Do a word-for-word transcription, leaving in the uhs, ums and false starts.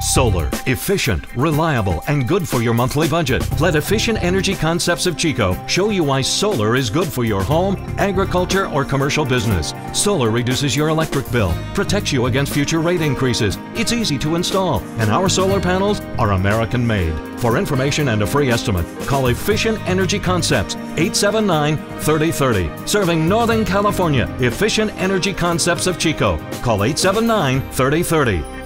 Solar, efficient, reliable, and good for your monthly budget. Let Efficient Energy Concepts of Chico show you why solar is good for your home, agriculture, or commercial business. Solar reduces your electric bill, protects you against future rate increases. It's easy to install, and our solar panels are American made. For information and a free estimate, call Efficient Energy Concepts, eight seven nine, three oh three oh. Serving Northern California, Efficient Energy Concepts of Chico. Call eight seven nine, three oh three oh.